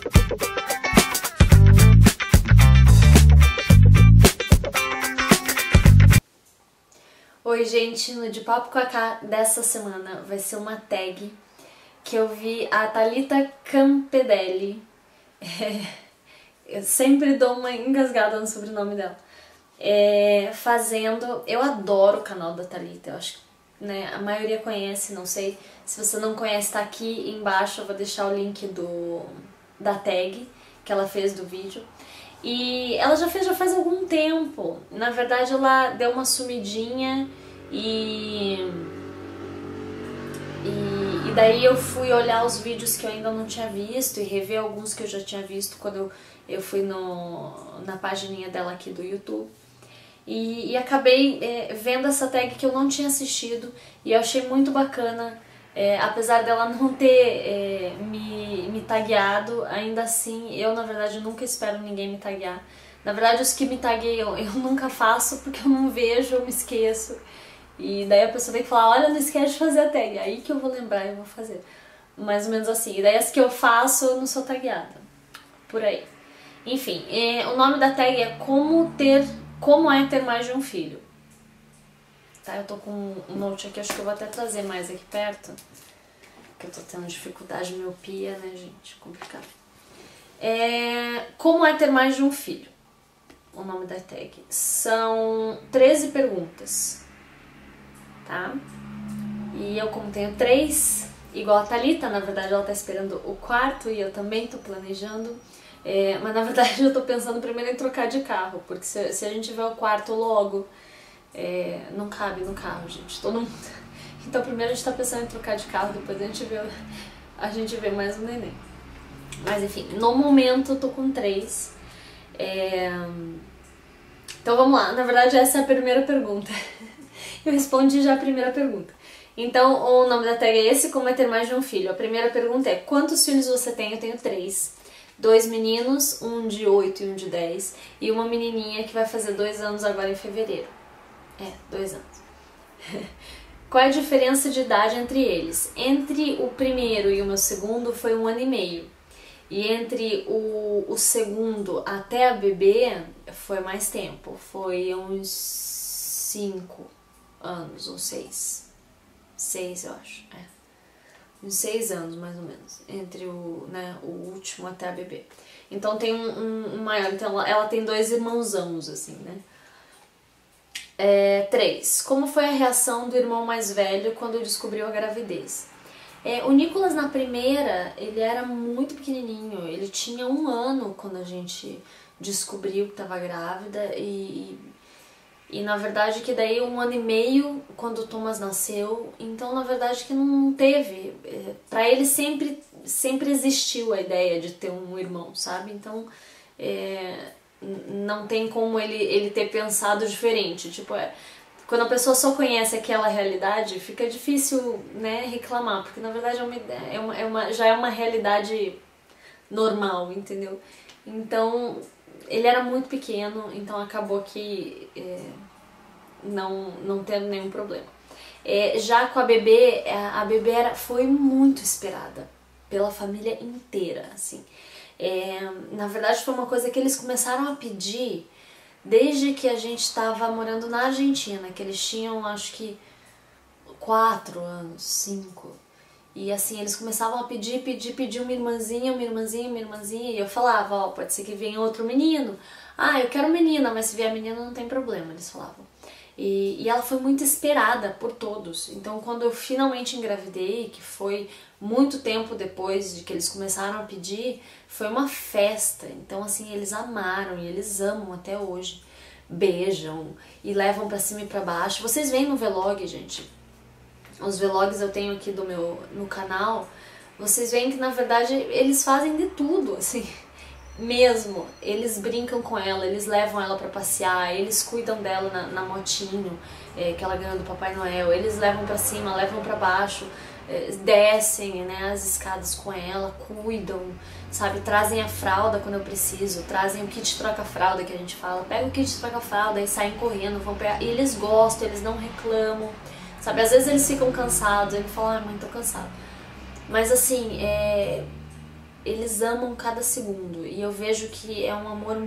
Oi gente, no De Papo com a K dessa semana vai ser uma tag que eu vi a Thalita Campedelli, eu sempre dou uma engasgada no sobrenome dela, fazendo. Eu adoro o canal da Thalita, eu acho que a maioria conhece, não sei, se você não conhece tá aqui embaixo, eu vou deixar o link da tag que ela fez do vídeo. E ela já faz algum tempo. Na verdade ela deu uma sumidinha e daí eu fui olhar os vídeos que eu ainda não tinha visto e rever alguns que eu já tinha visto quando eu fui na pagininha dela aqui do YouTube. E acabei vendo essa tag que eu não tinha assistido e eu achei muito bacana. Apesar dela não ter me tagueado, ainda assim, eu na verdade nunca espero ninguém me taguear. Na verdade os que me tagueiam eu nunca faço porque eu não vejo, eu me esqueço. E daí a pessoa tem que falar, olha, não esquece de fazer a tag, aí que eu vou lembrar e eu vou fazer. Mais ou menos assim. E daí as que eu faço eu não sou tagueada. Por aí. Enfim, o nome da tag é Como é ter mais de um filho. Tá, eu tô com um note aqui, acho que eu vou até trazer mais aqui perto, porque eu tô tendo dificuldade de miopia, né, gente? Complicado. Como é ter mais de um filho? O nome da tag. São 13 perguntas, tá? E eu, como tenho 3, igual a Thalita, na verdade ela tá esperando o quarto e eu também tô planejando, mas na verdade eu tô pensando primeiro em trocar de carro, porque se a gente tiver o quarto logo, não cabe no carro, gente, todo mundo. Então primeiro a gente tá pensando em trocar de carro, depois a gente vê mais um neném. Mas enfim, no momento eu tô com 3. Então vamos lá, na verdade essa é a primeira pergunta. Eu respondi já a primeira pergunta. Então o nome da tag é esse, como é ter mais de um filho. A primeira pergunta é, quantos filhos você tem? Eu tenho 3. 2 meninos, um de 8 e um de 10. E uma menininha que vai fazer 2 anos agora em fevereiro. 2 anos. Qual é a diferença de idade entre eles? Entre o primeiro e o meu segundo foi 1 ano e meio. E entre o segundo até a bebê foi mais tempo. Foi uns 5 anos ou 6. 6 eu acho. Uns 6 anos mais ou menos. Entre o último até a bebê. Então tem um maior. Então ela tem 2 irmãozãos assim, né? 3. Como foi a reação do irmão mais velho quando descobriu a gravidez? O Nicolas, na primeira, ele era muito pequenininho, ele tinha 1 ano quando a gente descobriu que estava grávida e na verdade que daí 1 ano e meio quando o Thomas nasceu, então na verdade que não teve, pra ele sempre existiu a ideia de ter um irmão, sabe? Então não tem como ele ter pensado diferente, tipo, quando a pessoa só conhece aquela realidade, fica difícil, né, reclamar, porque na verdade já é uma realidade normal, entendeu? Então, ele era muito pequeno, então acabou que não tendo nenhum problema. Já com a bebê foi muito esperada pela família inteira, assim. Na verdade foi uma coisa que eles começaram a pedir desde que a gente estava morando na Argentina, que eles tinham acho que 4 anos, 5. E assim, eles começavam a pedir uma irmãzinha, e eu falava, ó, pode ser que venha outro menino. Ah, eu quero menina, mas se vier menina não tem problema, eles falavam. E ela foi muito esperada por todos. Então quando eu finalmente engravidei, que foi muito tempo depois de que eles começaram a pedir, foi uma festa. Então assim, eles amaram e eles amam até hoje. Beijam e levam pra cima e pra baixo. Vocês veem no vlog, gente. Os vlogs eu tenho aqui no canal. Vocês veem que na verdade eles fazem de tudo, assim. Mesmo, eles brincam com ela, eles levam ela pra passear, eles cuidam dela na motinho que ela ganhou do Papai Noel, eles levam pra cima, levam pra baixo, descem, né, as escadas com ela, cuidam, sabe, trazem a fralda quando eu preciso, trazem o kit troca-fralda que a gente fala, pega o kit troca-fralda e saem correndo, vão pegar, e eles gostam, eles não reclamam, sabe, às vezes eles ficam cansados, eles falam, mãe, tô cansado, mas assim, eles amam cada segundo. E eu vejo que é um amor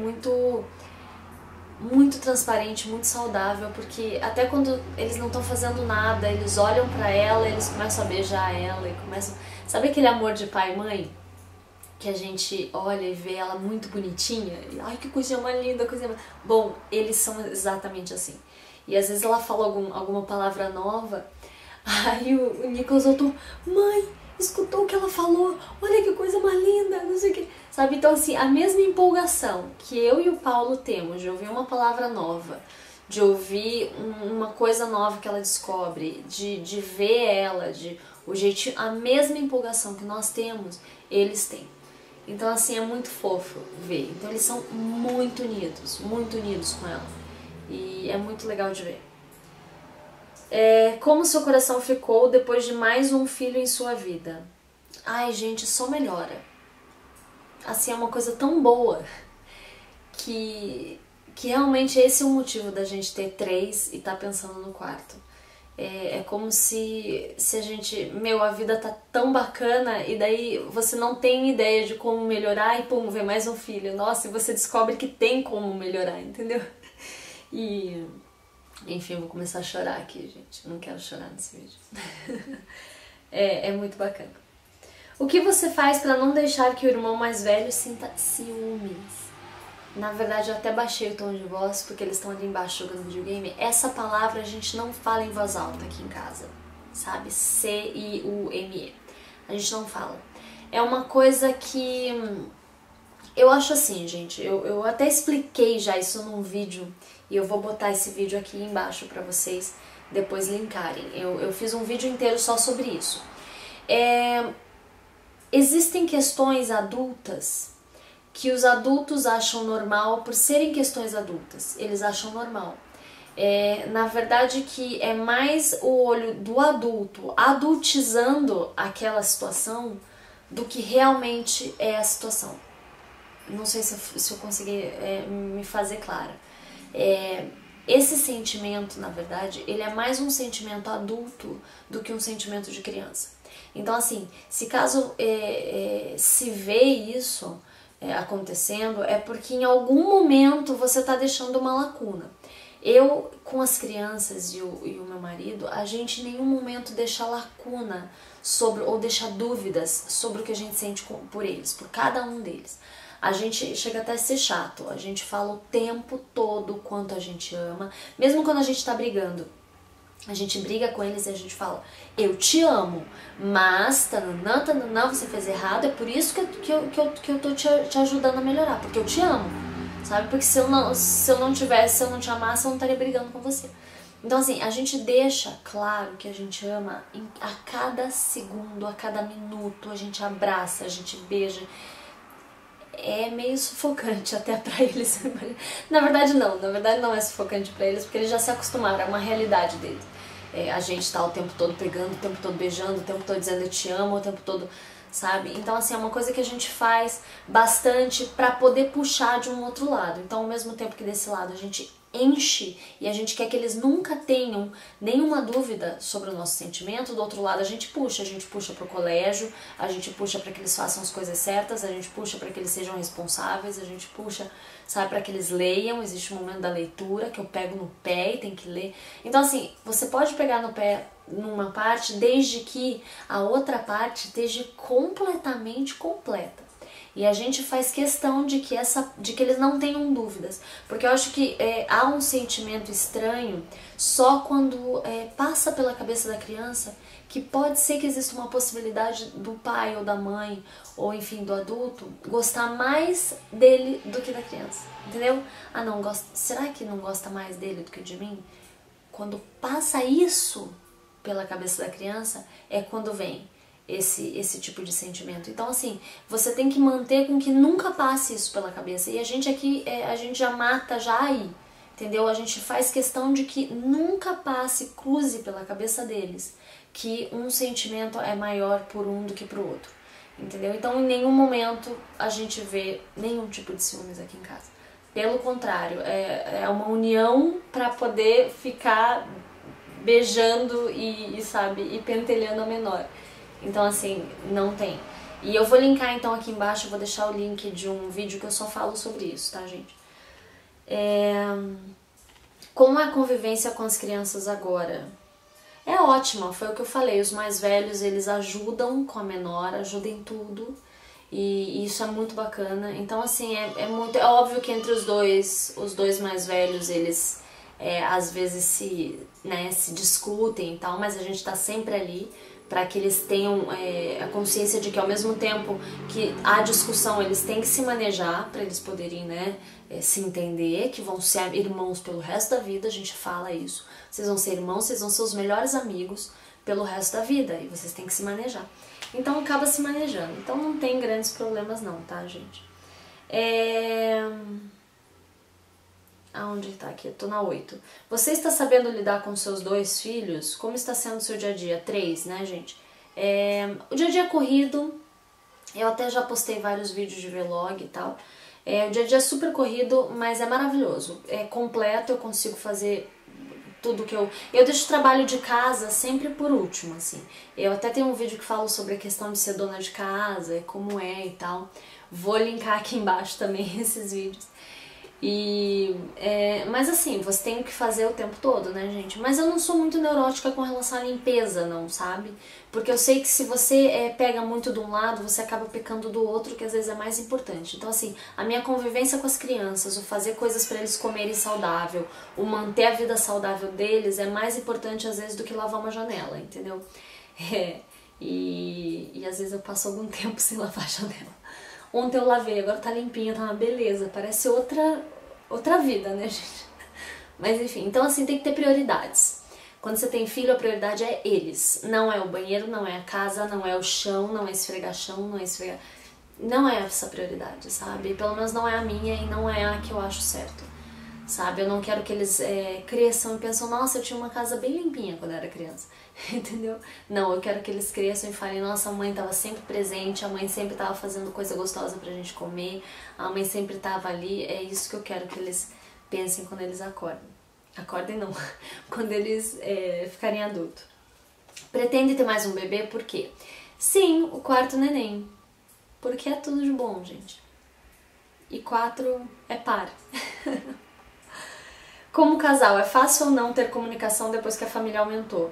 muito transparente, muito saudável, porque até quando eles não estão fazendo nada, eles olham pra ela, eles começam a beijar ela e começam... Sabe aquele amor de pai e mãe? Que a gente olha e vê ela muito bonitinha, e ai, que coisinha mais linda, coisinha mais... Bom, eles são exatamente assim. E às vezes ela fala alguma palavra nova, aí o Nicholas voltou, mãe, escutou o que ela falou, olha que coisa mais linda, não sei o que. Sabe, então assim, a mesma empolgação que eu e o Paulo temos de ouvir uma palavra nova, de ouvir uma coisa nova que ela descobre, de ver ela, o jeitinho, a mesma empolgação que nós temos, eles têm. Então assim, é muito fofo ver. Então eles são muito unidos com ela. E é muito legal de ver. Como seu coração ficou depois de mais um filho em sua vida? Ai, gente, só melhora. Assim, é uma coisa tão boa que realmente esse é o motivo da gente ter 3 e tá pensando no quarto. É como se a gente... a vida tá tão bacana e daí você não tem ideia de como melhorar e pum, vem mais um filho. Nossa, e você descobre que tem como melhorar, entendeu? E... enfim, eu vou começar a chorar aqui, gente. Eu não quero chorar nesse vídeo. É muito bacana. O que você faz pra não deixar que o irmão mais velho sinta ciúmes? Na verdade, eu até baixei o tom de voz porque eles estão ali embaixo jogando videogame. Essa palavra a gente não fala em voz alta aqui em casa, sabe? C-I-U-M-E. A gente não fala. É uma coisa que... eu acho assim, gente. Eu até expliquei já isso num vídeo e eu vou botar esse vídeo aqui embaixo pra vocês depois linkarem. Eu fiz um vídeo inteiro só sobre isso. Existem questões adultas que os adultos acham normal por serem questões adultas. Eles acham normal. Na verdade que é mais o olho do adulto adultizando aquela situação do que realmente é a situação. Não sei se eu consegui me fazer clara. Esse sentimento, na verdade, ele é mais um sentimento adulto do que um sentimento de criança. Então, assim, se caso se vê isso acontecendo, é porque em algum momento você está deixando uma lacuna. Eu, com as crianças e o meu marido, a gente em nenhum momento deixa lacuna sobre, ou deixa dúvidas sobre o que a gente sente por eles, por cada um deles. A gente chega até a ser chato, a gente fala o tempo todo o quanto a gente ama, mesmo quando a gente tá brigando. A gente briga com eles e a gente fala, eu te amo, mas tananã, você fez errado, é por isso que eu tô te ajudando a melhorar, porque eu te amo, sabe? Porque se eu não te amasse, eu não estaria brigando com você. Então assim, a gente deixa claro que a gente ama a cada segundo, a cada minuto, a gente abraça, a gente beija. É meio sufocante até pra eles. Na verdade não é sufocante pra eles, porque eles já se acostumaram, é uma realidade deles. A gente tá o tempo todo pegando, o tempo todo beijando, o tempo todo dizendo eu te amo, o tempo todo, sabe? Então assim, é uma coisa que a gente faz bastante pra poder puxar de um outro lado. Então ao mesmo tempo que desse lado a gente enche e a gente quer que eles nunca tenham nenhuma dúvida sobre o nosso sentimento, do outro lado a gente puxa pro colégio, a gente puxa para que eles façam as coisas certas, a gente puxa para que eles sejam responsáveis, a gente puxa, sabe, para que eles leiam, existe o momento da leitura que eu pego no pé e tem que ler. Então assim, você pode pegar no pé numa parte desde que a outra parte esteja completamente completa. E a gente faz questão de que eles não tenham dúvidas. Porque eu acho que há um sentimento estranho só quando passa pela cabeça da criança que pode ser que exista uma possibilidade do pai ou da mãe, ou enfim, do adulto, gostar mais dele do que da criança. Entendeu? Ah, não, será que não gosta mais dele do que de mim? Quando passa isso pela cabeça da criança, é quando vem esse tipo de sentimento. Então assim, você tem que manter com que nunca passe isso pela cabeça. E a gente aqui, a gente já mata já aí, entendeu? A gente faz questão de que nunca passe, cruze pela cabeça deles que um sentimento é maior por um do que pro outro, entendeu? Então em nenhum momento a gente vê nenhum tipo de ciúmes aqui em casa. Pelo contrário, é uma união para poder ficar beijando e pentelhando a menor. Então assim, não tem. E eu vou linkar então aqui embaixo, eu vou deixar o link de um vídeo que eu só falo sobre isso, tá, gente? Como é a convivência com as crianças agora? É ótima, foi o que eu falei, os mais velhos eles ajudam com a menor, ajudam em tudo, e isso é muito bacana. Então assim, é óbvio que entre os dois mais velhos, eles às vezes se discutem e tal, mas a gente tá sempre ali para que eles tenham a consciência de que ao mesmo tempo que há discussão, eles têm que se manejar para eles poderem, se entender, que vão ser irmãos pelo resto da vida, a gente fala isso. Vocês vão ser irmãos, vocês vão ser os melhores amigos pelo resto da vida e vocês têm que se manejar. Então acaba se manejando. Então não tem grandes problemas não, tá, gente? Aonde tá aqui? Eu tô na 8. Você está sabendo lidar com seus 2 filhos? Como está sendo o seu dia a dia? 3, né, gente? O dia a dia é corrido. Eu até já postei vários vídeos de vlog e tal. O dia a dia é super corrido, mas é maravilhoso. É completo, eu consigo fazer tudo que eu deixo o trabalho de casa sempre por último, assim. Eu até tenho um vídeo que falo sobre a questão de ser dona de casa e como é e tal. Vou linkar aqui embaixo também esses vídeos. Mas assim, você tem que fazer o tempo todo, né, gente? Mas eu não sou muito neurótica com relação à limpeza, não, sabe? Porque eu sei que se você pega muito de um lado, você acaba pecando do outro, que às vezes é mais importante. Então assim, a minha convivência com as crianças, o fazer coisas para eles comerem saudável, o manter a vida saudável deles é mais importante às vezes do que lavar uma janela, entendeu? E às vezes eu passo algum tempo sem lavar a janela. Ontem eu lavei, agora tá limpinha, tá uma beleza, parece outra vida, né, gente? Mas enfim, então assim, tem que ter prioridades. Quando você tem filho, a prioridade é eles. Não é o banheiro, não é a casa, não é o chão, não é esfregar chão, não é esfregar... Não é essa a prioridade, sabe? Pelo menos não é a minha e não é a que eu acho certo, sabe? Eu não quero que eles cresçam e pensam, nossa, eu tinha uma casa bem limpinha quando eu era criança, entendeu? Não, eu quero que eles cresçam e falem, nossa, a mãe estava sempre presente, a mãe sempre estava fazendo coisa gostosa pra gente comer, a mãe sempre estava ali, é isso que eu quero que eles pensem quando eles acordem. Acordem não, quando eles ficarem adultos. Pretende ter mais um bebê, por quê? Sim, o quarto neném, porque é tudo de bom, gente. E 4 é par. Como casal, é fácil ou não ter comunicação depois que a família aumentou?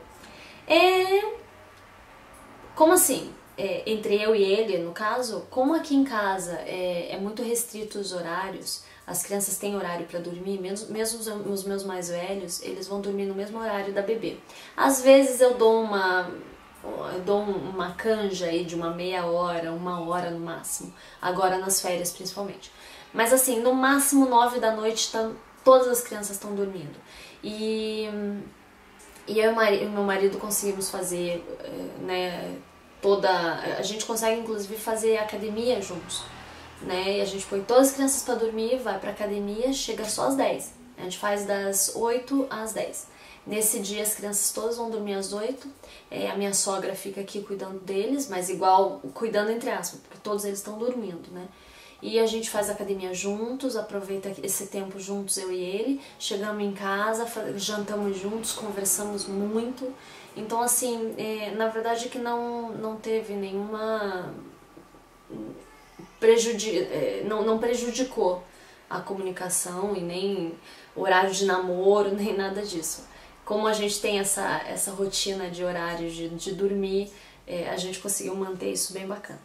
Como assim? Entre eu e ele, no caso, como aqui em casa é muito restrito os horários, as crianças têm horário para dormir, mesmo os meus mais velhos, eles vão dormir no mesmo horário da bebê. Às vezes eu dou uma canja aí de uma meia hora, 1 hora no máximo, agora nas férias principalmente. Mas assim, no máximo 9 da noite todas as crianças estão dormindo. E eu e meu marido conseguimos fazer, a gente consegue inclusive fazer academia juntos, né? E a gente põe todas as crianças para dormir, vai pra academia, chega só às 10. A gente faz das 8 às 10. Nesse dia as crianças todas vão dormir às 8. A minha sogra fica aqui cuidando deles, mas igual, cuidando entre aspas, porque todos eles estão dormindo, né? E a gente faz academia juntos, aproveita esse tempo juntos, eu e ele. Chegamos em casa, jantamos juntos, conversamos muito. Então, assim, na verdade que não teve nenhuma... não prejudicou a comunicação e nem horário de namoro, nem nada disso. Como a gente tem essa rotina de horário de dormir, a gente conseguiu manter isso bem bacana.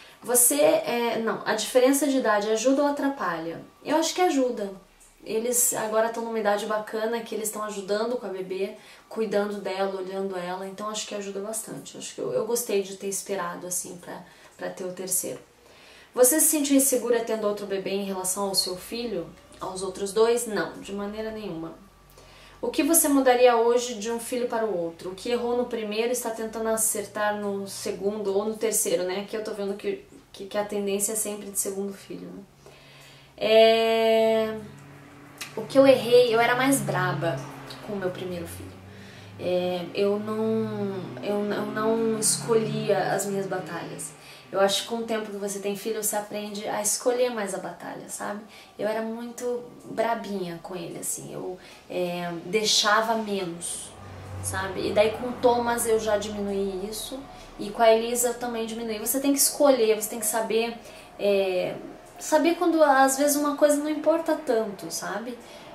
A diferença de idade ajuda ou atrapalha? Eu acho que ajuda. Eles agora estão numa idade bacana que eles estão ajudando com a bebê, cuidando dela, olhando ela, então acho que ajuda bastante. Acho que eu gostei de ter esperado assim pra ter o terceiro. Você se sentiu insegura tendo outro bebê em relação ao seu filho? Aos outros 2? Não, de maneira nenhuma. O que você mudaria hoje de um filho para o outro? O que errou no primeiro está tentando acertar no segundo ou no terceiro, né? Aqui eu tô vendo que a tendência é sempre de segundo filho, né? O que eu errei, eu era mais braba com o meu primeiro filho. Eu não escolhia as minhas batalhas. Eu acho que com o tempo que você tem filho, você aprende a escolher mais a batalha, sabe? Eu era muito brabinha com ele, assim, eu deixava menos, sabe? E daí com o Thomas eu já diminuí isso e com a Elisa eu também diminui. Você tem que escolher, você tem que saber, saber quando às vezes uma coisa não importa tanto, sabe?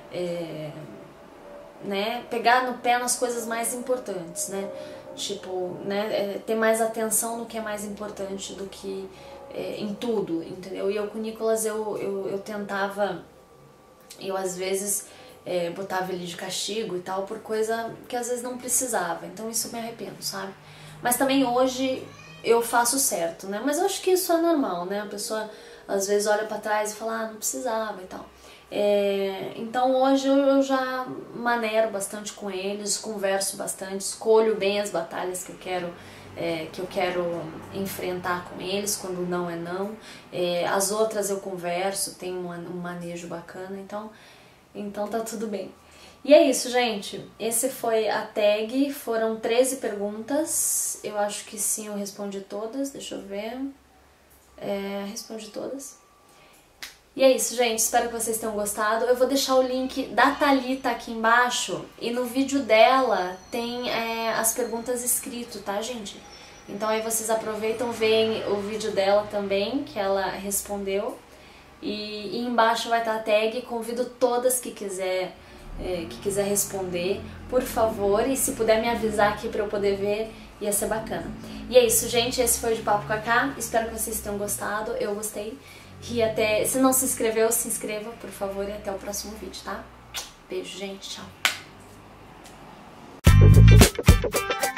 Né? Pegar no pé nas coisas mais importantes, né? Tipo, né? Ter mais atenção no que é mais importante do que em tudo, entendeu? E eu com o Nicolas eu tentava, eu às vezes botava ele de castigo e tal por coisa que às vezes não precisava, então isso eu me arrependo, sabe? Mas também hoje eu faço certo, né? Mas eu acho que isso é normal, né? A pessoa às vezes olha pra trás e fala, ah, não precisava e tal. Então hoje eu já maneiro bastante com eles, converso bastante, escolho bem as batalhas que eu quero enfrentar com eles, quando não é não. As outras eu converso, tenho um manejo bacana, então tá tudo bem. E é isso, gente. Esse foi a tag, foram 13 perguntas, eu acho que sim, eu respondi todas, deixa eu ver. Respondi todas. E é isso, gente, espero que vocês tenham gostado. Eu vou deixar o link da Thalita aqui embaixo e no vídeo dela tem as perguntas escrito, tá, gente? Então aí vocês aproveitam, veem o vídeo dela também, que ela respondeu. E embaixo vai estar a tag, convido todas que quiser responder, por favor, e se puder me avisar aqui pra eu poder ver, ia ser bacana. E é isso, gente, esse foi o De Papo com a Ká, espero que vocês tenham gostado, eu gostei. E se não se inscreveu, se inscreva, por favor, e até o próximo vídeo, tá? Beijo, gente, tchau.